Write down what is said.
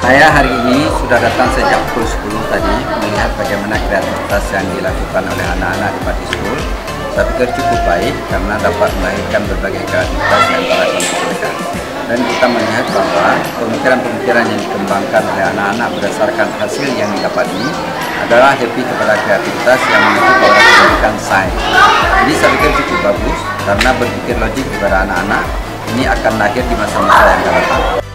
Saya hari ini sudah datang sejak pukul 10 tadi melihat bagaimana kreativitas yang dilakukan oleh anak-anak di Pati School. Saya pikir cukup baik karena dapat melahirkan berbagai kreativitas yang antara kelompok. Dan kita melihat bahwa pemikiran-pemikiran yang dikembangkan oleh anak-anak berdasarkan hasil yang didapat ini adalah lebih kepada kreativitas yang menuju kepada pendidikan sains. Jadi saya pikir cukup bagus karena berpikir logik kepada anak-anak ini akan lahir di masa-masa yang akan datang.